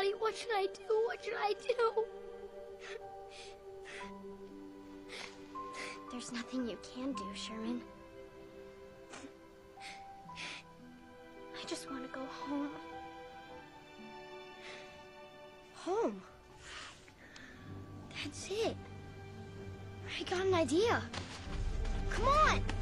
Daddy, what should I do? What should I do? There's nothing you can do, Sherman. I just want to go home. Home? That's it. I got an idea. Come on!